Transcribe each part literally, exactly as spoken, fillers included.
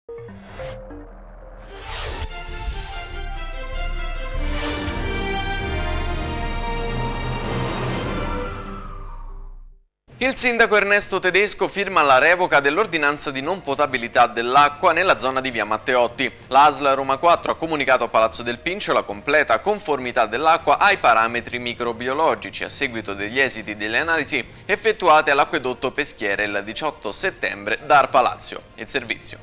Il sindaco Ernesto Tedesco firma la revoca dell'ordinanza di non potabilità dell'acqua nella zona di via Matteotti. L'A S L Roma quattro ha comunicato a Palazzo del Pincio la completa conformità dell'acqua ai parametri microbiologici a seguito degli esiti delle analisi effettuate all'acquedotto Peschiera il diciotto settembre da Arpalazio. Il servizio.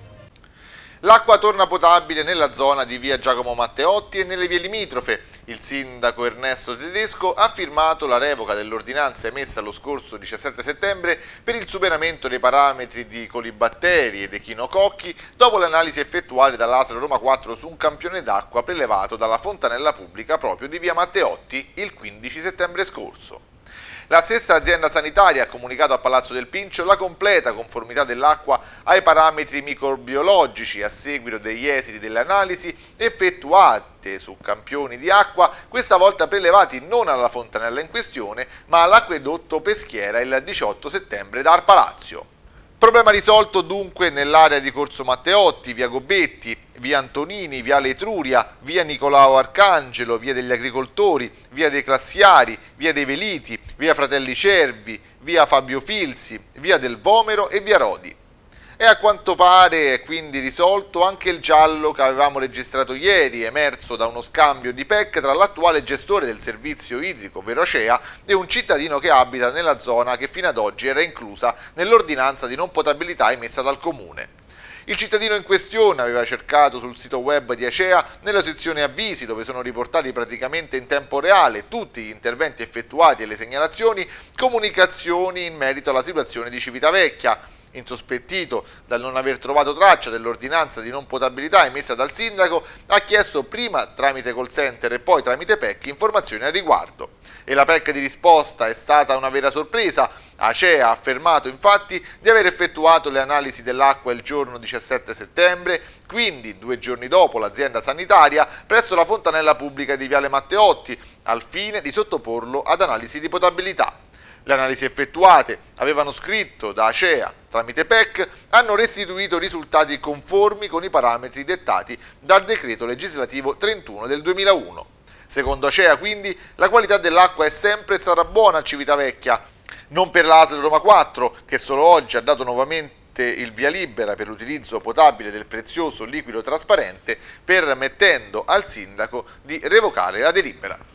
L'acqua torna potabile nella zona di via Giacomo Matteotti e nelle vie limitrofe. Il sindaco Ernesto Tedesco ha firmato la revoca dell'ordinanza emessa lo scorso diciassette settembre per il superamento dei parametri di colibatteri ed echinococchi dopo le analisi effettuate dall'A S L Roma quattro su un campione d'acqua prelevato dalla fontanella pubblica proprio di via Matteotti il quindici settembre scorso. La stessa azienda sanitaria ha comunicato a Palazzo del Pincio la completa conformità dell'acqua ai parametri microbiologici a seguito degli esiti delle analisi effettuate su campioni di acqua, questa volta prelevati non alla fontanella in questione, ma all'acquedotto Peschiera il diciotto settembre da Arpalazio. Problema risolto dunque nell'area di Corso Matteotti, via Gobetti, via Antonini, via Etruria, via Nicolao Arcangelo, via degli Agricoltori, via dei Classiari, via dei Veliti, via Fratelli Cervi, via Fabio Filsi, via del Vomero e via Rodi. E a quanto pare è quindi risolto anche il giallo che avevamo registrato ieri, emerso da uno scambio di P E C tra l'attuale gestore del servizio idrico, ovvero Acea, e un cittadino che abita nella zona che fino ad oggi era inclusa nell'ordinanza di non potabilità emessa dal comune. Il cittadino in questione aveva cercato sul sito web di Acea, nella sezione avvisi, dove sono riportati praticamente in tempo reale tutti gli interventi effettuati e le segnalazioni, comunicazioni in merito alla situazione di Civitavecchia. Insospettito dal non aver trovato traccia dell'ordinanza di non potabilità emessa dal sindaco, ha chiesto prima tramite call center e poi tramite P E C informazioni al riguardo. E la P E C di risposta è stata una vera sorpresa. Acea ha affermato infatti di aver effettuato le analisi dell'acqua il giorno diciassette settembre, quindi due giorni dopo l'azienda sanitaria, presso la fontanella pubblica di Viale Matteotti, al fine di sottoporlo ad analisi di potabilità. Le analisi effettuate, avevano scritto da Acea tramite P E C, hanno restituito risultati conformi con i parametri dettati dal decreto legislativo trentuno del duemilauno. Secondo Acea, quindi, la qualità dell'acqua è sempre stata buona a Civitavecchia, non per l'A S L Roma quattro, che solo oggi ha dato nuovamente il via libera per l'utilizzo potabile del prezioso liquido trasparente, permettendo al sindaco di revocare la delibera.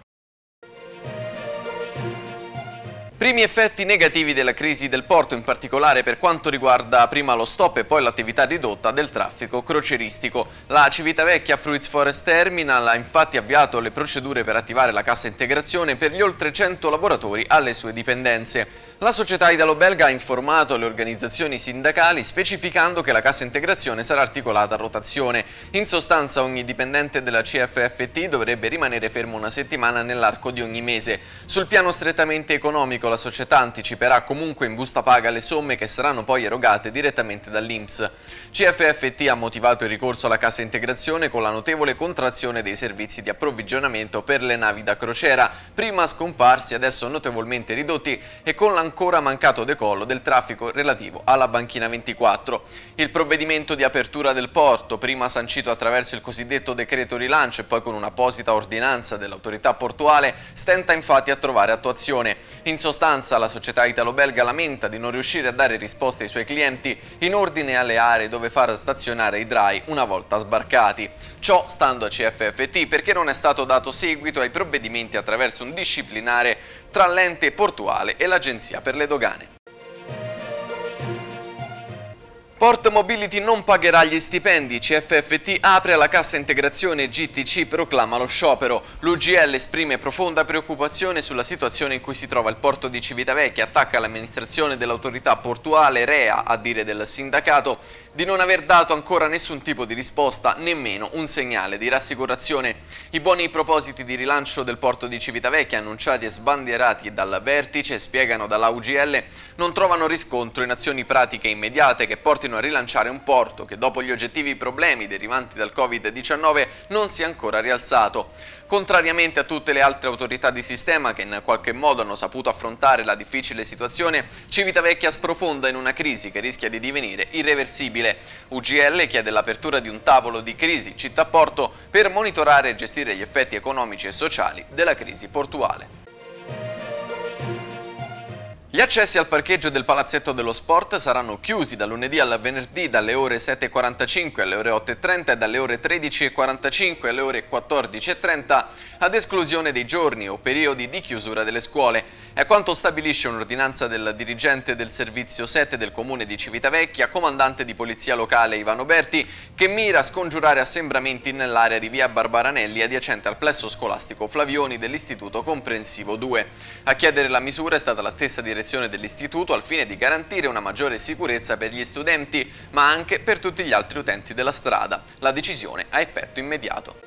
Primi effetti negativi della crisi del porto, in particolare per quanto riguarda prima lo stop e poi l'attività ridotta del traffico crocieristico. La Civitavecchia Fruits Forest Terminal ha infatti avviato le procedure per attivare la cassa integrazione per gli oltre cento lavoratori alle sue dipendenze. La società italo-belga ha informato le organizzazioni sindacali specificando che la cassa integrazione sarà articolata a rotazione. In sostanza ogni dipendente della C F F T dovrebbe rimanere fermo una settimana nell'arco di ogni mese. Sul piano strettamente economico la società anticiperà comunque in busta paga le somme che saranno poi erogate direttamente dall'I N P S. C F F T ha motivato il ricorso alla cassa integrazione con la notevole contrazione dei servizi di approvvigionamento per le navi da crociera, prima scomparsi, adesso notevolmente ridotti, e con l'ancora mancato decollo del traffico relativo alla Banchina ventiquattro. Il provvedimento di apertura del porto, prima sancito attraverso il cosiddetto decreto rilancio e poi con un'apposita ordinanza dell'autorità portuale, stenta infatti a trovare attuazione. In sostanza la società italo-belga lamenta di non riuscire a dare risposte ai suoi clienti in ordine alle aree dove far stazionare i drai una volta sbarcati. Ciò stando a C F F T perché non è stato dato seguito ai provvedimenti attraverso un disciplinare tra l'ente portuale e l'Agenzia per le Dogane. Port Mobility non pagherà gli stipendi, C F F T apre alla cassa integrazione, G T C proclama lo sciopero. L'U G L esprime profonda preoccupazione sulla situazione in cui si trova il porto di Civitavecchia, attacca l'amministrazione dell'autorità portuale, R E A, a dire del sindacato, di non aver dato ancora nessun tipo di risposta, nemmeno un segnale di rassicurazione. I buoni propositi di rilancio del porto di Civitavecchia, annunciati e sbandierati dal vertice, spiegano dalla U G L, non trovano riscontro in azioni pratiche immediate che portino a rilanciare un porto che dopo gli oggettivi problemi derivanti dal Covid diciannove non si è ancora rialzato. Contrariamente a tutte le altre autorità di sistema che in qualche modo hanno saputo affrontare la difficile situazione, Civitavecchia sprofonda in una crisi che rischia di divenire irreversibile. sostenibile. U G L chiede l'apertura di un tavolo di crisi città-porto per monitorare e gestire gli effetti economici e sociali della crisi portuale. Gli accessi al parcheggio del Palazzetto dello Sport saranno chiusi da lunedì al venerdì dalle ore sette e quarantacinque alle ore otto e trenta e dalle ore tredici e quarantacinque alle ore quattordici e trenta, ad esclusione dei giorni o periodi di chiusura delle scuole. È quanto stabilisce un'ordinanza del dirigente del servizio sette del comune di Civitavecchia, comandante di polizia locale Ivano Berti, che mira a scongiurare assembramenti nell'area di via Barbaranelli adiacente al plesso scolastico Flavioni dell'Istituto Comprensivo due. A chiedere la misura è stata la stessa direzione dell'istituto al fine di garantire una maggiore sicurezza per gli studenti, ma anche per tutti gli altri utenti della strada. La decisione ha effetto immediato.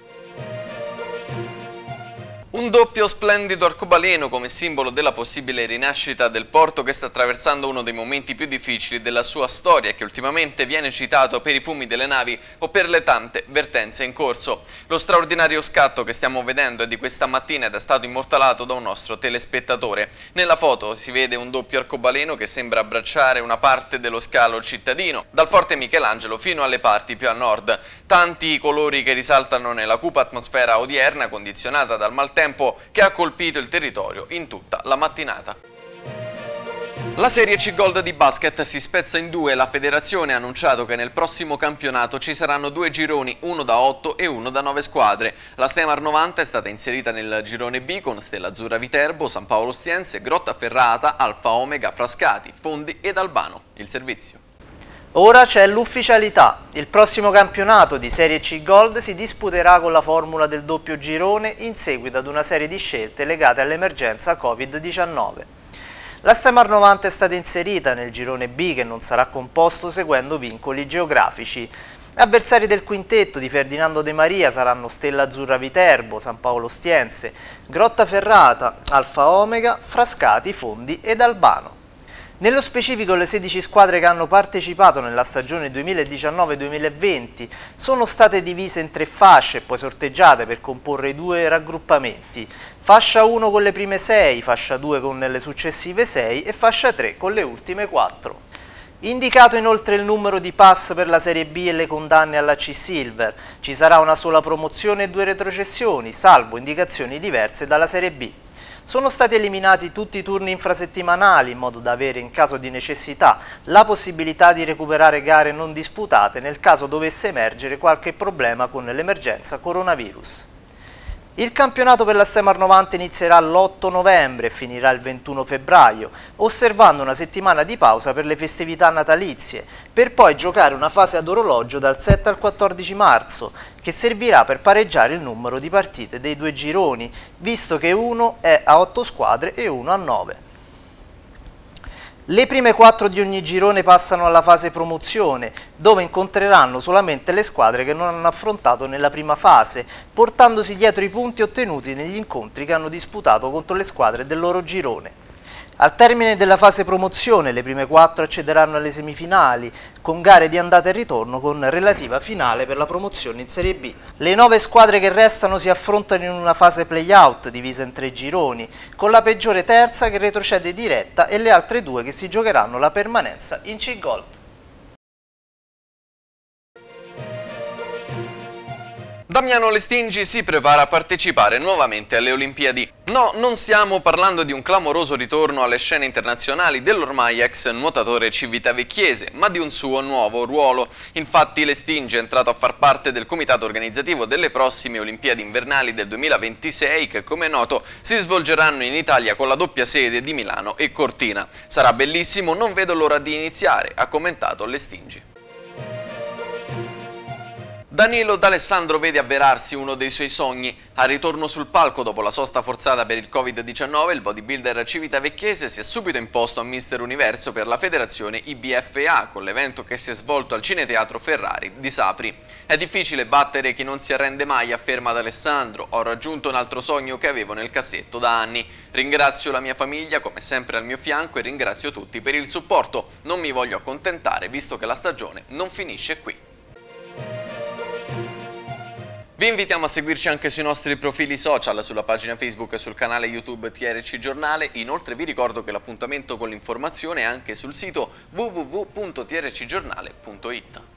Un doppio splendido arcobaleno come simbolo della possibile rinascita del porto che sta attraversando uno dei momenti più difficili della sua storia e che ultimamente viene citato per i fumi delle navi o per le tante vertenze in corso. Lo straordinario scatto che stiamo vedendo è di questa mattina ed è stato immortalato da un nostro telespettatore. Nella foto si vede un doppio arcobaleno che sembra abbracciare una parte dello scalo cittadino, dal Forte Michelangelo fino alle parti più a nord. Tanti i colori che risaltano nella cupa atmosfera odierna condizionata dal maltempo che ha colpito il territorio in tutta la mattinata. La Serie C Gold di basket si spezza in due. La federazione ha annunciato che nel prossimo campionato ci saranno due gironi, uno da otto e uno da nove squadre. La Stemar novanta è stata inserita nel girone B con Stella Azzurra Viterbo, San Paolo Ostiense, Grottaferrata, Alfa Omega, Frascati, Fondi ed Albano. Il servizio. Ora c'è l'ufficialità. Il prossimo campionato di Serie C Gold si disputerà con la formula del doppio girone in seguito ad una serie di scelte legate all'emergenza Covid diciannove. La Stemar novanta è stata inserita nel girone B che non sarà composto seguendo vincoli geografici. Avversari del quintetto di Ferdinando De Maria saranno Stella Azzurra Viterbo, San Paolo Ostiense, Grottaferrata, Alfa Omega, Frascati, Fondi ed Albano. Nello specifico le sedici squadre che hanno partecipato nella stagione duemiladiciannove duemilaventi sono state divise in tre fasce e poi sorteggiate per comporre i due raggruppamenti. Fascia uno con le prime sei, fascia due con le successive sei e fascia tre con le ultime quattro. Indicato inoltre il numero di pass per la Serie B e le condanne alla C Silver. Ci sarà una sola promozione e due retrocessioni, salvo indicazioni diverse dalla Serie B. Sono stati eliminati tutti i turni infrasettimanali in modo da avere, in caso di necessità, la possibilità di recuperare gare non disputate nel caso dovesse emergere qualche problema con l'emergenza coronavirus. Il campionato per la Stemar novanta inizierà l'otto novembre e finirà il ventuno febbraio, osservando una settimana di pausa per le festività natalizie, per poi giocare una fase ad orologio dal sette al quattordici marzo, che servirà per pareggiare il numero di partite dei due gironi, visto che uno è a otto squadre e uno a nove. Le prime quattro di ogni girone passano alla fase promozione, dove incontreranno solamente le squadre che non hanno affrontato nella prima fase, portandosi dietro i punti ottenuti negli incontri che hanno disputato contro le squadre del loro girone. Al termine della fase promozione le prime quattro accederanno alle semifinali, con gare di andata e ritorno con relativa finale per la promozione in Serie B. Le nove squadre che restano si affrontano in una fase play-out divisa in tre gironi, con la peggiore terza che retrocede diretta e le altre due che si giocheranno la permanenza in C Gold. Damiano Lestingi si prepara a partecipare nuovamente alle Olimpiadi. No, non stiamo parlando di un clamoroso ritorno alle scene internazionali dell'ormai ex nuotatore civitavecchiese, ma di un suo nuovo ruolo. Infatti Lestingi è entrato a far parte del comitato organizzativo delle prossime Olimpiadi invernali del duemilaventisei che, come è noto, si svolgeranno in Italia con la doppia sede di Milano e Cortina. Sarà bellissimo, non vedo l'ora di iniziare, ha commentato Lestingi. Danilo D'Alessandro vede avverarsi uno dei suoi sogni. Al ritorno sul palco dopo la sosta forzata per il Covid diciannove, il bodybuilder civitavecchiese si è subito imposto a Mister Universo per la federazione I B F A con l'evento che si è svolto al Cineteatro Ferrari di Sapri. È difficile battere chi non si arrende mai, afferma D'Alessandro. Ho raggiunto un altro sogno che avevo nel cassetto da anni. Ringrazio la mia famiglia come sempre al mio fianco e ringrazio tutti per il supporto. Non mi voglio accontentare visto che la stagione non finisce qui. Vi invitiamo a seguirci anche sui nostri profili social, sulla pagina Facebook e sul canale YouTube T R C Giornale. Inoltre vi ricordo che l'appuntamento con l'informazione è anche sul sito w w w punto t r c giornale punto i t.